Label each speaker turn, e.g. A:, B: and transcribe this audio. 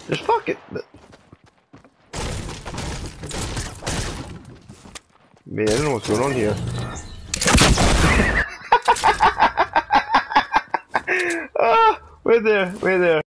A: Just fuck it. Man, I don't know what's going on here. Ah, wait there, wait there.